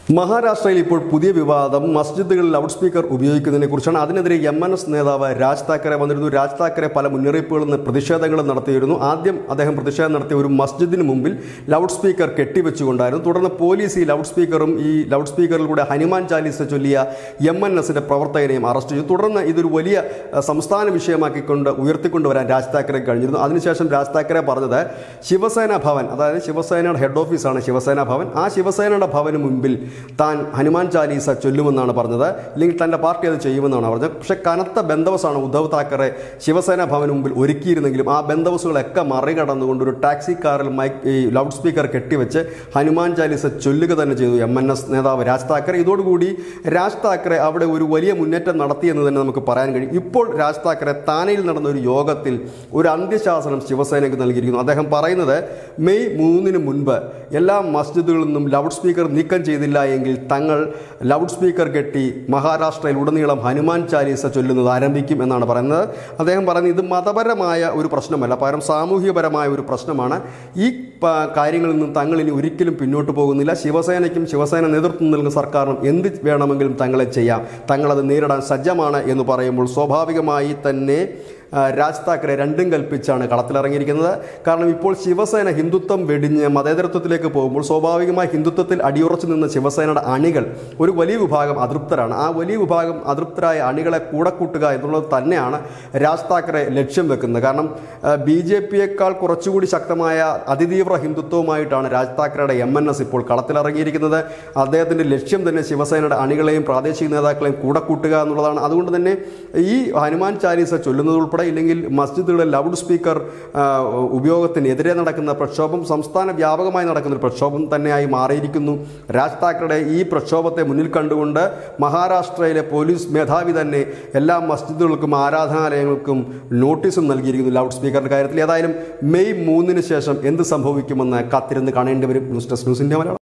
മഹാരാഷ്ട്രയിൽ ഇപ്പോൾ പുതിയ വിവാദം മസ്ജിദുകളിൽ ലൗഡ് സ്പീക്കർ ഉപയോഗിക്കുന്നതിനെ കുറിച്ചാണ്. അതിനെതിരെ MNS നേതാവ് രാജ് താക്കറെ വന്നിരുന്നു. രാജ് താക്കറെ പല മുന്നറിയിപ്പുകളും പ്രതിഷേധങ്ങളും നടത്തിയിരുന്നു. ആദ്യം അദ്ദേഹം പ്രതിഷേധം നടത്തിയ ഒരു മസ്ജിദിന് മുമ്പിൽ ലൗഡ് സ്പീക്കർ കെട്ടിവെച്ചുകൊണ്ടായിരുന്നു. തുടർന്ന് പോലീസ് ഈ ലൗഡ് സ്പീക്കറിലൂടെ ഹനുമാൻ ചാലീസ ചൊല്ലിയ MNSന്റെ പ്രവർത്തകനെയും അറസ്റ്റ് ചെയ്തു. തുടർന്ന് ഇതൊരു വലിയ സംസ്ഥാന വിഷയമാക്കിക്കൊണ്ട് ഉയർത്തിക്കൊണ്ടുവരാൻ രാജ് താക്കറെ കഴിഞ്ഞിരുന്നു. അതിനുശേഷം രാജ് താക്കറെ പറഞ്ഞത് ശിവസേന ഭവൻ, അതായത് ശിവസേനയുടെ ഹെഡ് ഓഫീസാണ് ശിവസേന ഭവൻ, ആ ശിവസേനയുടെ ഭവന് മുമ്പിൽ താൻ ഹനുമാൻ ചാലീസ ചൊല്ലുമെന്നാണ് പറഞ്ഞത്, അല്ലെങ്കിൽ തൻ്റെ പാർട്ടി അത് ചെയ്യുമെന്നാണ് പറഞ്ഞത്. പക്ഷേ കനത്ത ബന്ദോബസ്താണ് ഉദ്ധവ് താക്കറെ ശിവസേന ഭവന് മുമ്പിൽ ഒരുക്കിയിരുന്നെങ്കിലും ആ ബന്ദോബസ്തുകളൊക്കെ മറികടന്നുകൊണ്ട് ഒരു ടാക്സി കാറിൽ ലൗഡ് സ്പീക്കർ കെട്ടിവെച്ച് ഹനുമാൻ ചാലീസ ചൊല്ലുക തന്നെ ചെയ്തു MNS നേതാവ് രാജ് താക്കറെ. ഇതോടുകൂടി രാജ് താക്കറെ അവിടെ ഒരു വലിയ മുന്നേറ്റം നടത്തിയെന്ന് തന്നെ നമുക്ക് പറയാൻ കഴിയും. ഇപ്പോൾ രാജ് താക്കറെ താനെയിൽ നടന്ന ഒരു യോഗത്തിൽ ഒരു അന്ത്യശാസനം ശിവസേനയ്ക്ക് നൽകിയിരിക്കുന്നു. അദ്ദേഹം പറയുന്നത് മെയ് 3 മുൻപ് എല്ലാ മസ്ജിദുകളിൽ നിന്നും ലൗഡ് സ്പീക്കർ നീക്കം ചെയ്തില്ല എങ്കിൽ തങ്ങൾ ലൗഡ് സ്പീക്കർ കെട്ടി മഹാരാഷ്ട്രയിൽ ഉടനീളം ഹനുമാൻ ചാലീസ ചൊല്ലുന്നത് ആരംഭിക്കും എന്നാണ് പറയുന്നത്. അദ്ദേഹം പറയുന്നത് ഇത് മതപരമായ ഒരു പ്രശ്നമല്ല, പകരം സാമൂഹികപരമായ ഒരു പ്രശ്നമാണ്. ഈ കാര്യങ്ങളിൽ നിന്നും തങ്ങൾ ഇനി ഒരിക്കലും പിന്നോട്ട് പോകുന്നില്ല. ശിവസേനയ്ക്കും ശിവസേന നേതൃത്വം നൽകുന്ന സർക്കാരിനും എന്ത് വേണമെങ്കിലും തങ്ങളെ ചെയ്യാം, തങ്ങളത് നേരിടാൻ സജ്ജമാണ് എന്ന് പറയുമ്പോൾ സ്വാഭാവികമായി തന്നെ രാജ് താക്കറെ രണ്ടും കൽപ്പിച്ചാണ് കളത്തിലിറങ്ങിയിരിക്കുന്നത്. കാരണം ഇപ്പോൾ ശിവസേന ഹിന്ദുത്വം വെടിഞ്ഞ് മതേതരത്വത്തിലേക്ക് പോകുമ്പോൾ സ്വാഭാവികമായി ഹിന്ദുത്വത്തിൽ അടിയുറച്ചു നിന്ന ശിവസേനയുടെ അണികൾ ഒരു വലിയ വിഭാഗം അതൃപ്തരാണ്. ആ വലിയ വിഭാഗം അതൃപ്തരായ അണികളെ കൂടെ കൂട്ടുക എന്നുള്ളത് തന്നെയാണ് രാജ് താക്കറെ ലക്ഷ്യം വെക്കുന്നത്. കാരണം BJPയേക്കാൾ കുറച്ചുകൂടി ശക്തമായ അതിതീവ്ര ഹിന്ദുത്വവുമായിട്ടാണ് രാജ് താക്കറയുടെ MNS ഇപ്പോൾ കളത്തിലിറങ്ങിയിരിക്കുന്നത്. അദ്ദേഹത്തിൻ്റെ ലക്ഷ്യം തന്നെ ശിവസേനയുടെ അണികളെയും പ്രാദേശിക നേതാക്കളെയും കൂടെ കൂട്ടുക എന്നുള്ളതാണ്. അതുകൊണ്ട് തന്നെ ഈ ഹനുമാൻ ചാലീസ ചൊല്ലുന്നത് ഉൾപ്പെടെ ഇല്ലെങ്കിൽ മസ്ജിദുകളിലെ ലൗഡ് സ്പീക്കർ ഉപയോഗത്തിനെതിരെ നടക്കുന്ന പ്രക്ഷോഭം സംസ്ഥാന വ്യാപകമായി നടക്കുന്ന ഒരു പ്രക്ഷോഭം തന്നെയായി മാറിയിരിക്കുന്നു. രാജ് താക്കറെ ഈ പ്രക്ഷോഭത്തെ മുന്നിൽ കണ്ടുകൊണ്ട് മഹാരാഷ്ട്രയിലെ പോലീസ് മേധാവി തന്നെ എല്ലാ മസ്ജിദുകൾക്കും ആരാധനാലയങ്ങൾക്കും നോട്ടീസും നൽകിയിരിക്കുന്നു ലൗഡ് സ്പീക്കറിന്റെ കാര്യത്തിൽ. ഏതായാലും മെയ് 3 ശേഷം എന്ത് സംഭവിക്കുമെന്ന് കാത്തിരുന്ന് കാണേണ്ടി വരും. News desk news India Malayalam.